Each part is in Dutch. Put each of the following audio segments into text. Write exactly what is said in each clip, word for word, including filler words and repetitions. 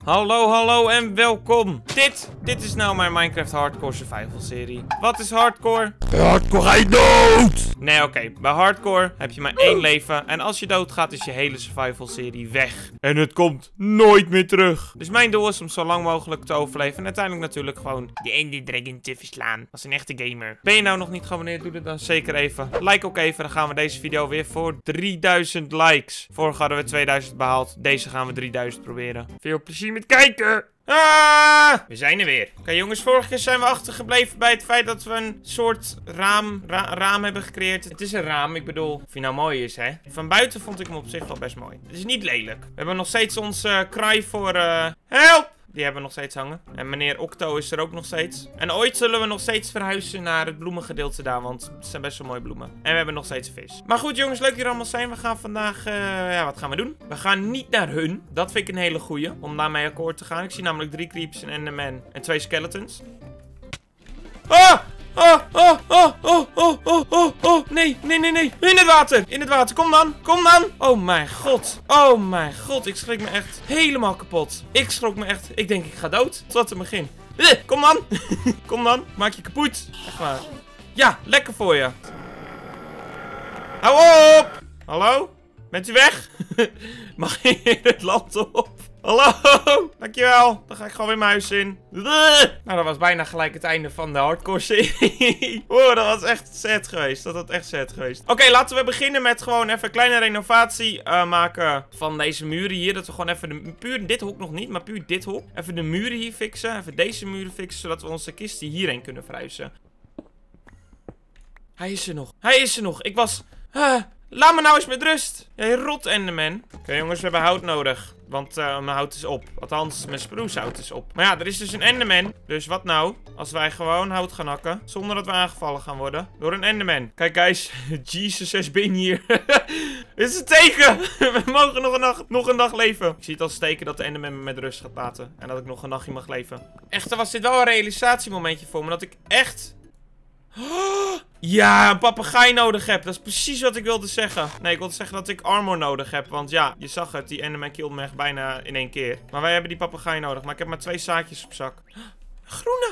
Hallo, hallo en welkom. Dit, dit is nou mijn Minecraft Hardcore Survival serie. Wat is hardcore? Hardcore ga je dood! Nee, oké. Okay. Bij hardcore heb je maar één leven. En als je doodgaat is je hele survival serie weg. En het komt nooit meer terug. Dus mijn doel is om zo lang mogelijk te overleven. En uiteindelijk natuurlijk gewoon de Ender Dragon te verslaan. Als een echte gamer. Ben je nou nog niet geabonneerd? Doe dat dan zeker even. Like ook even. Dan gaan we deze video weer voor drieduizend likes. Vorige hadden we tweeduizend behaald. Deze gaan we drieduizend proberen. Veel plezier met kijken! Ah, we zijn er weer. Oké okay, jongens, vorige keer zijn we achtergebleven bij het feit dat we een soort raam, ra raam hebben gecreëerd. Het is een raam, ik bedoel, of hij nou mooi is, hè. Van buiten vond ik hem op zich wel best mooi. Het is niet lelijk. We hebben nog steeds onze uh, kraai voor uh, help! Die hebben we nog steeds hangen. En meneer Octo is er ook nog steeds. En ooit zullen we nog steeds verhuizen naar het bloemengedeelte daar. Want het zijn best wel mooie bloemen. En we hebben nog steeds vis. Maar goed jongens, leuk dat jullie allemaal zijn. We gaan vandaag, uh, ja wat gaan we doen? We gaan niet naar hun. Dat vind ik een hele goeie. Om daarmee akkoord te gaan. Ik zie namelijk drie creeps, een enderman en twee skeletons. Ah! Oh, oh, oh, oh, oh, oh, oh, oh, nee, nee, nee, nee. In het water, in het water, kom dan, kom dan. Oh mijn god, oh mijn god, ik schrik me echt helemaal kapot. Ik schrok me echt, ik denk ik ga dood, tot het begin. Eh, kom dan, kom dan, maak je kapot. Echt waar. Ja, lekker voor je. Hou op. Hallo, bent u weg? Mag je het land op? Hallo, dankjewel. Dan ga ik gewoon weer mijn huis in. Nou, dat was bijna gelijk het einde van de hardcore serie. Wow, dat was echt sad geweest. Dat was echt sad geweest. Oké, okay, laten we beginnen met gewoon even een kleine renovatie uh, maken van deze muren hier. Dat we gewoon even, de, puur dit hok nog niet, maar puur dit hok. Even de muren hier fixen. Even deze muren fixen, zodat we onze kisten hierheen kunnen verhuizen. Hij is er nog. Hij is er nog. Ik was... Uh, laat me nou eens met rust. Jij rot enderman. Oké okay, jongens, we hebben hout nodig. Want uh, mijn hout is op. Althans, mijn sprucehout is op. Maar ja, er is dus een enderman. Dus wat nou? Als wij gewoon hout gaan hakken. Zonder dat we aangevallen gaan worden. Door een enderman. Kijk guys. Jesus has been hier. Dit is een teken. We mogen nog een, dag, nog een dag leven. Ik zie het als teken dat de enderman me met rust gaat laten. En dat ik nog een nachtje mag leven. Echter was dit wel een realisatiemomentje voor me. Dat ik echt... Oh, ja, een papegaai nodig heb. Dat is precies wat ik wilde zeggen. Nee, ik wilde zeggen dat ik armor nodig heb. Want ja, je zag het. Die enderman killde me echt bijna in één keer. Maar wij hebben die papegaai nodig. Maar ik heb maar twee zaadjes op zak. Groene.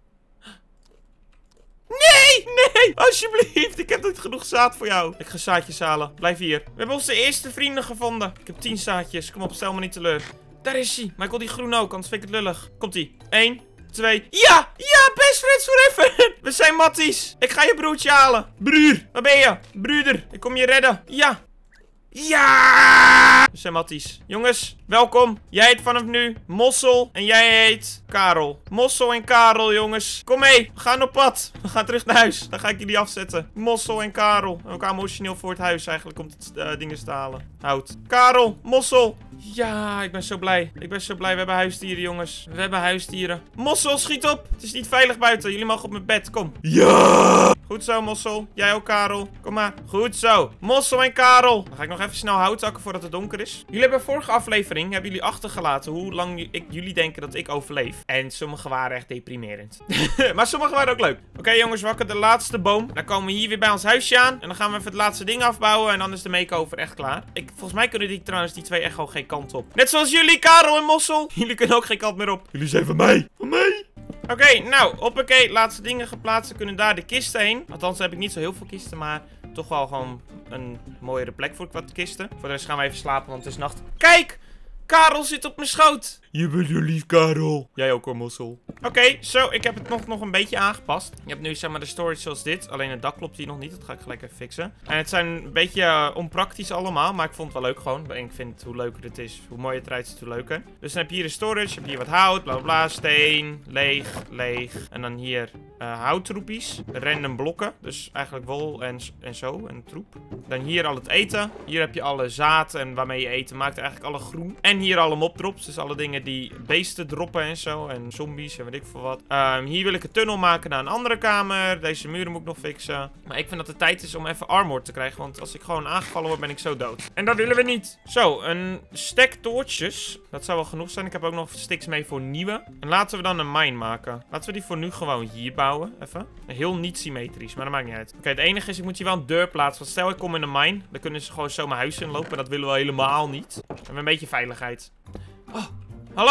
Nee, nee. Alsjeblieft. Ik heb niet genoeg zaad voor jou. Ik ga zaadjes halen. Blijf hier. We hebben onze eerste vrienden gevonden. Ik heb tien zaadjes. Kom op, stel me niet teleur. Daar is hij. Maar ik wil die groen ook, anders vind ik het lullig. Komt-ie. Eén. Twee. Ja! Ja! Best friends forever! We zijn matties! Ik ga je broertje halen! Broer! Waar ben je? Broeder! Ik kom je redden! Ja! Ja! We zijn matties. Jongens, welkom. Jij heet vanaf nu Mossel en jij heet Karel. Mossel en Karel, jongens. Kom mee. We gaan op pad. We gaan terug naar huis. Dan ga ik jullie afzetten. Mossel en Karel. En ook emotioneel voor het huis eigenlijk om het uh, dingen te halen. Hout. Karel. Mossel. Ja, ik ben zo blij. Ik ben zo blij. We hebben huisdieren, jongens. We hebben huisdieren. Mossel, schiet op. Het is niet veilig buiten. Jullie mogen op mijn bed. Kom. Ja! Goed zo, Mossel. Jij ook, Karel. Kom maar. Goed zo. Mossel en Karel. Dan ga ik nog even snel hout hakken voordat het donker is. Jullie hebben vorige aflevering, hebben jullie achtergelaten hoe lang ik, jullie denken dat ik overleef. En sommige waren echt deprimerend. Maar sommige waren ook leuk. Oké okay, jongens, we hakken de laatste boom. Dan komen we hier weer bij ons huisje aan. En dan gaan we even het laatste ding afbouwen. En dan is de makeover echt klaar. Ik, volgens mij kunnen die trouwens die twee echt gewoon geen kant op. Net zoals jullie, Karel en Mossel. Jullie kunnen ook geen kant meer op. Jullie zijn van mij. Van mij. Oké, okay, nou, hoppakee. Laatste dingen geplaatst. We kunnen daar de kisten heen. Althans heb ik niet zo heel veel kisten, maar toch wel gewoon een mooiere plek voor wat kisten. Voor de rest gaan we even slapen, want het is nacht. Kijk! Karel zit op mijn schoot. Je bent zo lief, Karel. Jij ook hoor, Mossel. Oké, okay, zo. Ik heb het nog, nog een beetje aangepast. Je hebt nu zeg maar de storage zoals dit. Alleen het dak klopt hier nog niet. Dat ga ik gelijk even fixen. En het zijn een beetje uh, onpraktisch allemaal. Maar ik vond het wel leuk gewoon. En ik vind hoe leuker het is, hoe mooier het eruit ziet, hoe leuker. Dus dan heb je hier de storage. Je hebt hier wat hout, bla bla bla. Steen, leeg, leeg. En dan hier uh, houttroepies. Random blokken. Dus eigenlijk wol en, en zo. En troep. Dan hier al het eten. Hier heb je alle zaad en waarmee je eten maakt. Eigenlijk alle groen. En hier alle mobdrops. Dus alle dingen die beesten droppen en zo. En zombies en weet ik veel wat. Um, hier wil ik een tunnel maken naar een andere kamer. Deze muren moet ik nog fixen. Maar ik vind dat het tijd is om even armor te krijgen. Want als ik gewoon aangevallen word, ben ik zo dood. En dat willen we niet. Zo, een stack toortjes. Dat zou wel genoeg zijn. Ik heb ook nog sticks mee voor nieuwe. En laten we dan een mine maken. Laten we die voor nu gewoon hier bouwen. Even. Heel niet symmetrisch, maar dat maakt niet uit. Oké, okay, het enige is, ik moet hier wel een deur plaatsen. Want stel ik kom in een mine, dan kunnen ze gewoon zo mijn huis inlopen. En dat willen we helemaal niet. We hebben een beetje veiligheid. Oh, hallo?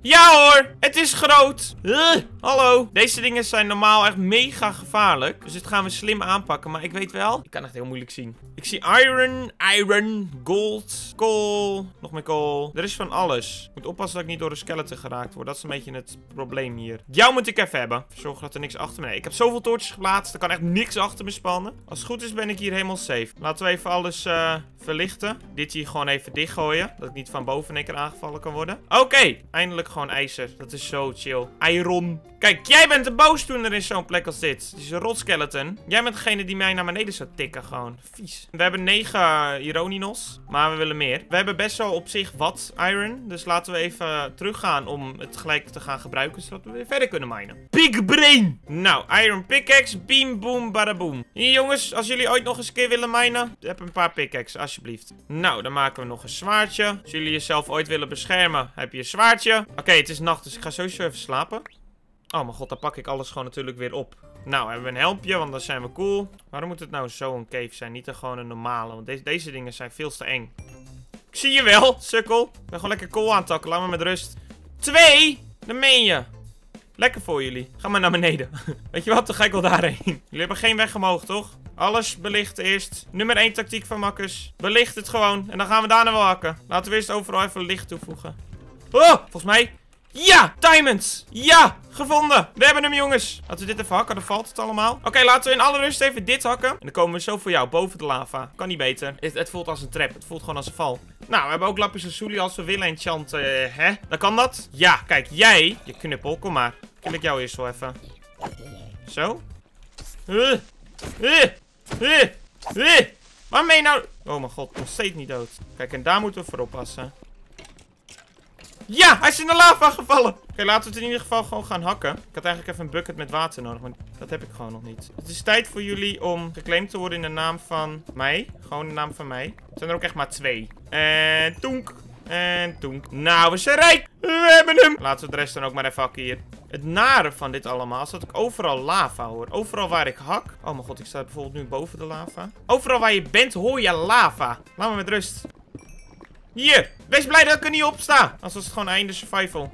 Ja hoor, het is groot. Uh, hallo. Deze dingen zijn normaal echt mega gevaarlijk. Dus dit gaan we slim aanpakken. Maar ik weet wel, ik kan het heel moeilijk zien. Ik zie iron, iron, gold, coal, nog meer coal. Er is van alles. Ik moet oppassen dat ik niet door de skeleton geraakt word. Dat is een beetje het probleem hier. Jou moet ik even hebben. Zorg dat er niks achter me... Nee, ik heb zoveel toortjes geplaatst. Er kan echt niks achter me spannen. Als het goed is ben ik hier helemaal safe. Laten we even alles uh, verlichten. Dit hier gewoon even dichtgooien. Dat ik niet van boven in één keer aangevallen kan worden. Oké, okay. Eindelijk gewoon ijzer. Dat is zo chill. Iron. Kijk, jij bent de boosdoener in zo'n plek als dit. Het is een rotskeleton. Jij bent degene die mij naar beneden zou tikken gewoon. Vies. We hebben negen Ironinos. Maar we willen meer. We hebben best wel op zich wat iron. Dus laten we even teruggaan om het gelijk te gaan gebruiken. Zodat we weer verder kunnen minen. Big brain. Nou, iron pickaxe. Beam, boom, badaboom. Hier jongens, als jullie ooit nog eens een keer willen minen. Heb een paar pickaxe, alsjeblieft. Nou, dan maken we nog een zwaardje. Als jullie jezelf ooit willen beschermen, heb je een zwaardje. Oké, okay, het is nacht, dus ik ga sowieso even slapen. Oh mijn god, dan pak ik alles gewoon natuurlijk weer op. Nou, hebben we een helmpje, want dan zijn we cool. Waarom moet het nou zo'n cave zijn? Niet er gewoon een normale, want deze, deze dingen zijn veel te eng. Ik zie je wel, sukkel. Ik ben gewoon lekker cool aantakken, laat me met rust. Twee? Dat meen je. Lekker voor jullie. Ga maar naar beneden. Weet je wat, dan ga ik wel daarheen. Jullie hebben geen weg omhoog, toch? Alles belichten eerst. Nummer één tactiek van makkers. Belicht het gewoon. En dan gaan we daarna wel hakken. Laten we eerst overal even licht toevoegen. Oh, volgens mij... Ja, diamonds. Ja, gevonden. We hebben hem, jongens. Laten we dit even hakken, dan valt het allemaal. Oké, okay, laten we in alle rust even dit hakken. En dan komen we zo voor jou, boven de lava. Kan niet beter. Het, het voelt als een trap. Het voelt gewoon als een val. Nou, we hebben ook lapis lazuli als we willen enchanten. Uh, hè? Dan kan dat. Ja, kijk, jij. Je knuppel, kom maar. Kill ik jou eerst wel even. Zo. Uh, uh, uh, uh. Waarom ben je nou... Oh mijn god, nog steeds niet dood. Kijk, en daar moeten we voor oppassen. Ja, hij is in de lava gevallen. Oké, okay, laten we het in ieder geval gewoon gaan hakken. Ik had eigenlijk even een bucket met water nodig, maar dat heb ik gewoon nog niet. Het is tijd voor jullie om geclaimd te worden in de naam van mij. Gewoon de naam van mij. Er zijn er ook echt maar twee. En toenk. En toenk. Nou, we zijn rijk. We hebben hem. Laten we de rest dan ook maar even hakken hier. Het nare van dit allemaal is dat ik overal lava hoor. Overal waar ik hak. Oh mijn god, ik sta bijvoorbeeld nu boven de lava. Overal waar je bent hoor je lava. Laat me met rust. Hier, wees blij dat ik er niet op sta. Anders was het gewoon einde survival.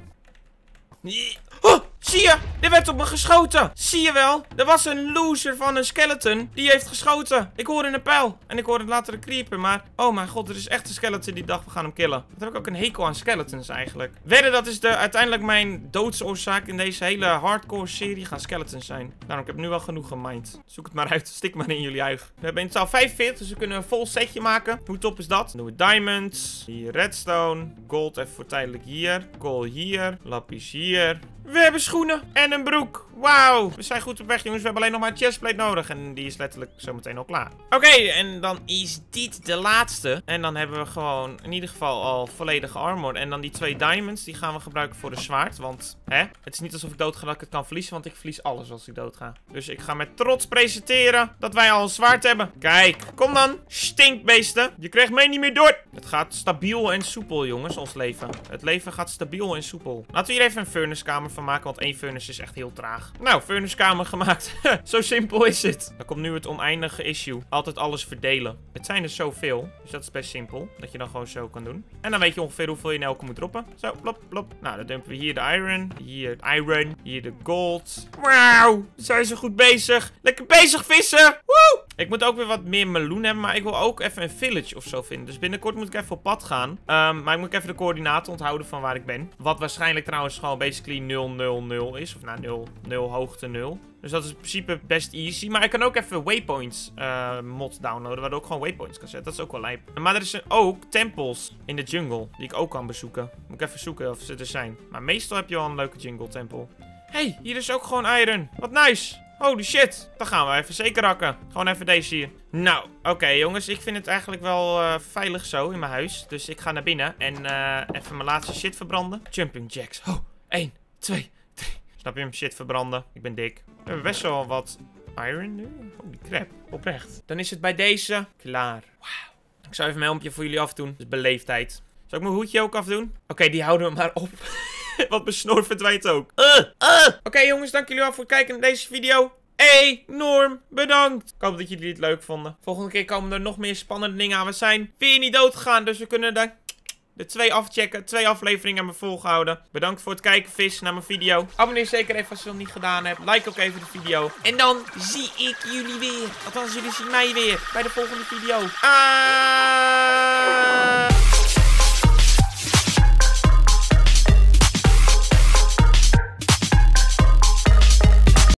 Oh, zie je? Er werd op me geschoten. Zie je wel? Er was een loser van een skeleton. Die heeft geschoten. Ik hoorde een pijl. En ik hoorde later een creeper. Maar, oh mijn god, er is echt een skeleton die dacht we gaan hem killen. Dat heb ik ook een hekel aan skeletons eigenlijk. Wedden, dat is de, uiteindelijk mijn doodsoorzaak in deze hele hardcore serie. Gaan skeletons zijn. Daarom, ik heb nu wel genoeg gemind. Zoek het maar uit. Stik maar in jullie uig. We hebben in totaal vijfenveertig, dus we kunnen een vol setje maken. Hoe top is dat? Dan doen we diamonds. Hier redstone. Gold even voor tijdelijk hier. Coal hier. Lapis hier. We hebben schoenen en een broek. Wauw. We zijn goed op weg, jongens. We hebben alleen nog maar een chestplate nodig. En die is letterlijk zometeen al klaar. Oké, okay, en dan is dit de laatste. En dan hebben we gewoon in ieder geval al volledige armor. En dan die twee diamonds, die gaan we gebruiken voor de zwaard. Want, hè, het is niet alsof ik doodga dat ik het kan verliezen. Want ik verlies alles als ik doodga. Dus ik ga met trots presenteren dat wij al een zwaard hebben. Kijk, kom dan. Stinkbeesten. Je krijgt mij niet meer door. Het gaat stabiel en soepel, jongens, ons leven. Het leven gaat stabiel en soepel. Laten we hier even een furnace kamer van maken. Want één furnace is echt heel traag. Nou, furnace kamer gemaakt. Zo simpel is het. Dan komt nu het oneindige issue. Altijd alles verdelen. Het zijn er zoveel. Dus dat is best simpel. Dat je dan gewoon zo kan doen. En dan weet je ongeveer hoeveel je in elke moet droppen. Zo, plop, plop. Nou, dan dumpen we hier de iron. Hier het iron. Hier de gold. Wauw. Zijn ze goed bezig. Lekker bezig vissen. Woe! Ik moet ook weer wat meer meloen hebben. Maar ik wil ook even een village of zo vinden. Dus binnenkort moet ik even op pad gaan. Um, maar ik moet even de coördinaten onthouden van waar ik ben. Wat waarschijnlijk trouwens gewoon basically nul nul nul is. Of nou, nul, nul hoogte nul. Dus dat is in principe best easy. Maar ik kan ook even waypoints uh, mod downloaden. Waardoor ik gewoon waypoints kan zetten. Dat is ook wel lijp. Maar er zijn ook tempels in de jungle. Die ik ook kan bezoeken. Moet ik even zoeken of ze er zijn. Maar meestal heb je wel een leuke jungle tempel. Hey, hier is ook gewoon iron. Wat nice. Holy shit. Dan gaan we even zeker hakken. Gewoon even deze hier. Nou, oké okay, jongens. Ik vind het eigenlijk wel uh, veilig zo in mijn huis. Dus ik ga naar binnen en uh, even mijn laatste shit verbranden. Jumping jacks. Oh, één, twee, drie. Snap je hem? Shit verbranden. Ik ben dik. We hebben best wel wat iron nu. Holy crap. Oprecht. Dan is het bij deze klaar. Wauw. Ik zou even mijn helmpje voor jullie afdoen. Dus beleefdheid. Zal ik mijn hoedje ook afdoen? Oké, okay, die houden we maar op. Want mijn snor verdwijnt ook. Uh, uh. Oké okay, jongens, dank jullie wel voor het kijken naar deze video. Enorm bedankt. Ik hoop dat jullie het leuk vonden. Volgende keer komen er nog meer spannende dingen aan. We zijn weer niet dood gegaan, dus we kunnen daar de twee afchecken. Twee afleveringen hebben we volgehouden. Bedankt voor het kijken, vis, naar mijn video. Abonneer zeker even als je het nog niet gedaan hebt. Like ook even de video. En dan zie ik jullie weer. Althans, jullie zien mij weer bij de volgende video. Ah!